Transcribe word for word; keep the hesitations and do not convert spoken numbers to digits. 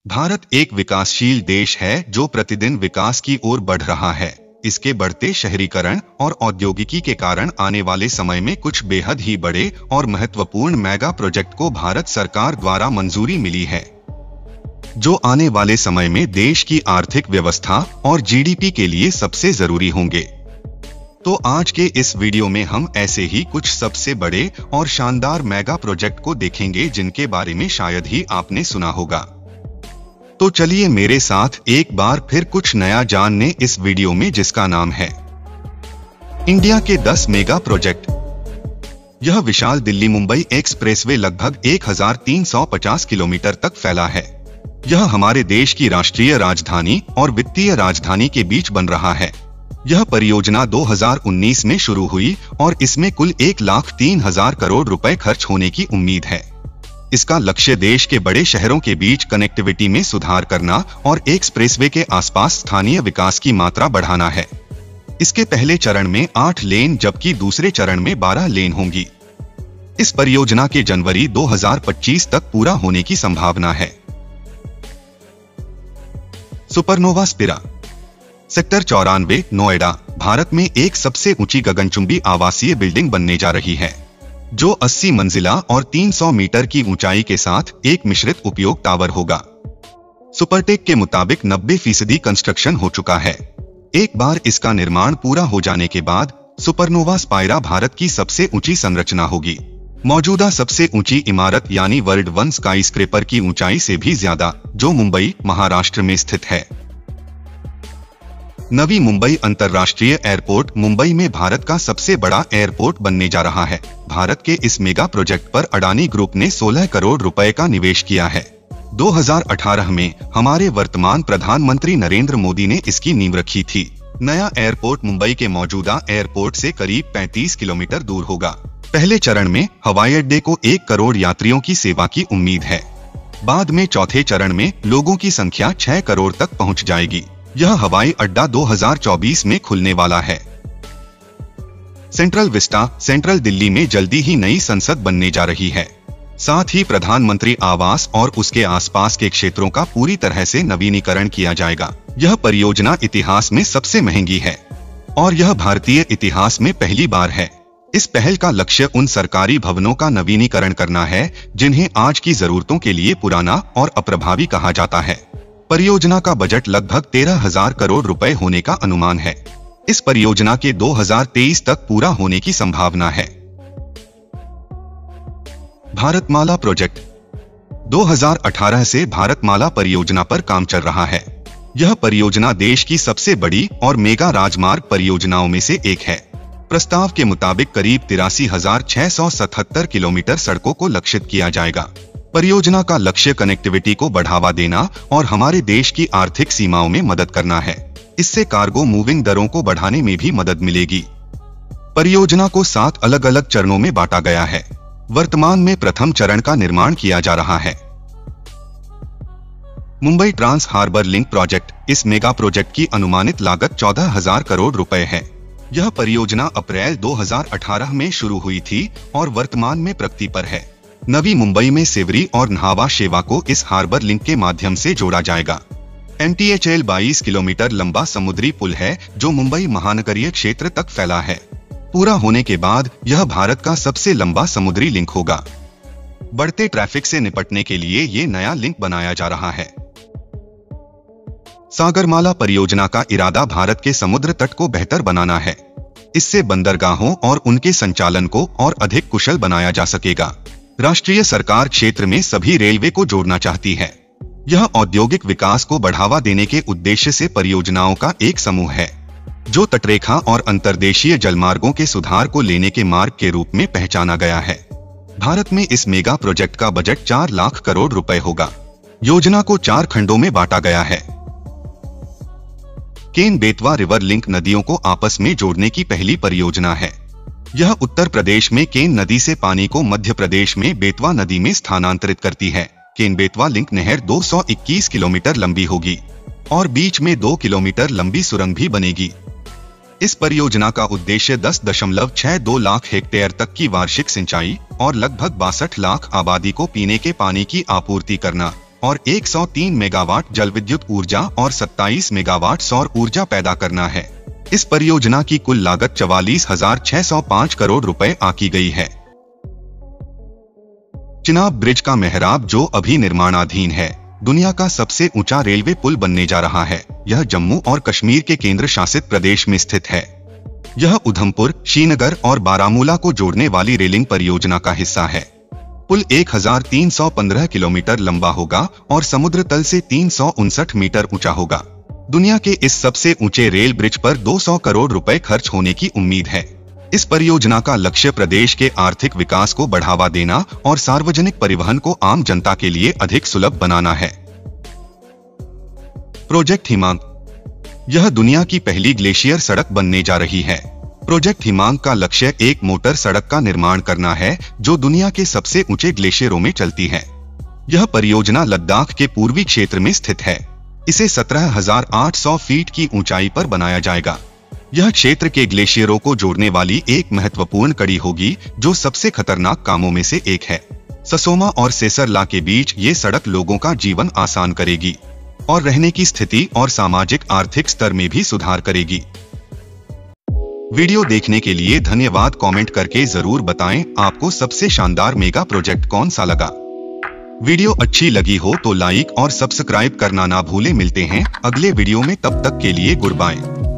भारत एक विकासशील देश है जो प्रतिदिन विकास की ओर बढ़ रहा है। इसके बढ़ते शहरीकरण और औद्योगिकी के कारण आने वाले समय में कुछ बेहद ही बड़े और महत्वपूर्ण मेगा प्रोजेक्ट को भारत सरकार द्वारा मंजूरी मिली है, जो आने वाले समय में देश की आर्थिक व्यवस्था और जीडीपी के लिए सबसे जरूरी होंगे। तो आज के इस वीडियो में हम ऐसे ही कुछ सबसे बड़े और शानदार मेगा प्रोजेक्ट को देखेंगे जिनके बारे में शायद ही आपने सुना होगा। तो चलिए मेरे साथ एक बार फिर कुछ नया जानने इस वीडियो में, जिसका नाम है इंडिया के दस मेगा प्रोजेक्ट। यह विशाल दिल्ली मुंबई एक्सप्रेसवे लगभग एक हज़ार तीन सौ पचास किलोमीटर तक फैला है। यह हमारे देश की राष्ट्रीय राजधानी और वित्तीय राजधानी के बीच बन रहा है। यह परियोजना दो हज़ार उन्नीस में शुरू हुई और इसमें कुल एक लाख तीन हजार करोड़ रुपए खर्च होने की उम्मीद है। इसका लक्ष्य देश के बड़े शहरों के बीच कनेक्टिविटी में सुधार करना और एक्सप्रेसवे के आसपास स्थानीय विकास की मात्रा बढ़ाना है। इसके पहले चरण में आठ लेन जबकि दूसरे चरण में बारह लेन होंगी। इस परियोजना के जनवरी दो हज़ार पच्चीस तक पूरा होने की संभावना है। सुपरनोवा स्पिरा सेक्टर चौरानवे, नोएडा, भारत में एक सबसे ऊंची गगनचुंबी आवासीय बिल्डिंग बनने जा रही है, जो अस्सी मंजिला और तीन सौ मीटर की ऊंचाई के साथ एक मिश्रित उपयोग टावर होगा। सुपरटेक के मुताबिक नब्बे फीसदी कंस्ट्रक्शन हो चुका है। एक बार इसका निर्माण पूरा हो जाने के बाद सुपरनोवा स्पाइरा भारत की सबसे ऊंची संरचना होगी। मौजूदा सबसे ऊंची इमारत यानी वर्ल्ड वन स्काईस्क्रेपर की ऊंचाई से भी ज्यादा, जो मुंबई, महाराष्ट्र में स्थित है। नवी मुंबई अंतर्राष्ट्रीय एयरपोर्ट मुंबई में भारत का सबसे बड़ा एयरपोर्ट बनने जा रहा है। भारत के इस मेगा प्रोजेक्ट पर अडानी ग्रुप ने सोलह करोड़ रुपए का निवेश किया है। दो हज़ार अठारह में हमारे वर्तमान प्रधानमंत्री नरेंद्र मोदी ने इसकी नींव रखी थी। नया एयरपोर्ट मुंबई के मौजूदा एयरपोर्ट से करीब पैंतीस किलोमीटर दूर होगा। पहले चरण में हवाई अड्डे को एक करोड़ यात्रियों की सेवा की उम्मीद है। बाद में चौथे चरण में लोगों की संख्या छह करोड़ तक पहुँच जाएगी। यह हवाई अड्डा दो हज़ार चौबीस में खुलने वाला है। सेंट्रल विस्टा सेंट्रल दिल्ली में जल्दी ही नई संसद बनने जा रही है। साथ ही प्रधानमंत्री आवास और उसके आसपास के क्षेत्रों का पूरी तरह से नवीनीकरण किया जाएगा। यह परियोजना इतिहास में सबसे महंगी है और यह भारतीय इतिहास में पहली बार है। इस पहल का लक्ष्य उन सरकारी भवनों का नवीनीकरण करना है जिन्हें आज की जरूरतों के लिए पुराना और अप्रभावी कहा जाता है। परियोजना का बजट लगभग तेरह हजार करोड़ रुपए होने का अनुमान है। इस परियोजना के दो हज़ार तेईस तक पूरा होने की संभावना है। भारतमाला प्रोजेक्ट दो हज़ार अठारह से भारतमाला परियोजना पर काम चल रहा है। यह परियोजना देश की सबसे बड़ी और मेगा राजमार्ग परियोजनाओं में से एक है। प्रस्ताव के मुताबिक करीब तिरासी हजार छह सौ सतहत्तर किलोमीटर सड़कों को लक्षित किया जाएगा। परियोजना का लक्ष्य कनेक्टिविटी को बढ़ावा देना और हमारे देश की आर्थिक सीमाओं में मदद करना है। इससे कार्गो मूविंग दरों को बढ़ाने में भी मदद मिलेगी। परियोजना को सात अलग अलग चरणों में बांटा गया है। वर्तमान में प्रथम चरण का निर्माण किया जा रहा है। Mumbai trans harbour link project इस मेगा प्रोजेक्ट की अनुमानित लागत चौदह हजार करोड़ रुपए है। यह परियोजना अप्रैल दो हज़ार अठारह में शुरू हुई थी और वर्तमान में प्रगति पर है। नवी मुंबई में सेवरी और न्हावा शेवा को इस हार्बर लिंक के माध्यम से जोड़ा जाएगा। एम टी एच एल बाईस किलोमीटर लंबा समुद्री पुल है जो मुंबई महानगरीय क्षेत्र तक फैला है। पूरा होने के बाद यह भारत का सबसे लंबा समुद्री लिंक होगा। बढ़ते ट्रैफिक से निपटने के लिए ये नया लिंक बनाया जा रहा है। सागरमाला परियोजना का इरादा भारत के समुद्र तट को बेहतर बनाना है। इससे बंदरगाहों और उनके संचालन को और अधिक कुशल बनाया जा सकेगा। राष्ट्रीय सरकार क्षेत्र में सभी रेलवे को जोड़ना चाहती है। यह औद्योगिक विकास को बढ़ावा देने के उद्देश्य से परियोजनाओं का एक समूह है, जो तटरेखा और अंतर्देशीय जलमार्गों के सुधार को लेने के मार्ग के रूप में पहचाना गया है। भारत में इस मेगा प्रोजेक्ट का बजट चार लाख करोड़ रुपए होगा। योजना को चार खंडों में बांटा गया है। केन बेतवा रिवर लिंक नदियों को आपस में जोड़ने की पहली परियोजना है। यह उत्तर प्रदेश में केन नदी से पानी को मध्य प्रदेश में बेतवा नदी में स्थानांतरित करती है। केन बेतवा लिंक नहर दो सौ इक्कीस किलोमीटर लंबी होगी और बीच में दो किलोमीटर लंबी सुरंग भी बनेगी। इस परियोजना का उद्देश्य दस दशमलव छह दो लाख हेक्टेयर तक की वार्षिक सिंचाई और लगभग बासठ लाख आबादी को पीने के पानी की आपूर्ति करना और एक सौ तीन मेगावाट जल विद्युत ऊर्जा और सत्ताईस मेगावाट सौर ऊर्जा पैदा करना है। इस परियोजना की कुल लागत चवालीस हजार छह सौ पाँच करोड़ रुपए आंकी गई है। चिनाब ब्रिज का मेहराब, जो अभी निर्माणाधीन है, दुनिया का सबसे ऊंचा रेलवे पुल बनने जा रहा है। यह जम्मू और कश्मीर के केंद्र शासित प्रदेश में स्थित है। यह उधमपुर, श्रीनगर और बारामूला को जोड़ने वाली रेलिंग परियोजना का हिस्सा है। पुल एक हजार तीन सौ पंद्रह किलोमीटर लंबा होगा और समुद्र तल से तीन सौ उनसठ मीटर ऊंचा होगा। दुनिया के इस सबसे ऊंचे रेल ब्रिज पर दो सौ करोड़ रुपए खर्च होने की उम्मीद है। इस परियोजना का लक्ष्य प्रदेश के आर्थिक विकास को बढ़ावा देना और सार्वजनिक परिवहन को आम जनता के लिए अधिक सुलभ बनाना है। प्रोजेक्ट हिमांक, यह दुनिया की पहली ग्लेशियर सड़क बनने जा रही है। प्रोजेक्ट हिमांक का लक्ष्य एक मोटर सड़क का निर्माण करना है जो दुनिया के सबसे ऊंचे ग्लेशियरों में चलती है। यह परियोजना लद्दाख के पूर्वी क्षेत्र में स्थित है। इसे सत्रह हजार आठ सौ फीट की ऊंचाई पर बनाया जाएगा। यह क्षेत्र के ग्लेशियरों को जोड़ने वाली एक महत्वपूर्ण कड़ी होगी, जो सबसे खतरनाक कामों में से एक है। ससोमा और सेसरला के बीच ये सड़क लोगों का जीवन आसान करेगी और रहने की स्थिति और सामाजिक आर्थिक स्तर में भी सुधार करेगी। वीडियो देखने के लिए धन्यवाद। कमेंट करके जरूर बताएं आपको सबसे शानदार मेगा प्रोजेक्ट कौन सा लगा। वीडियो अच्छी लगी हो तो लाइक और सब्सक्राइब करना ना भूलें। मिलते हैं अगले वीडियो में, तब तक के लिए गुड बाय।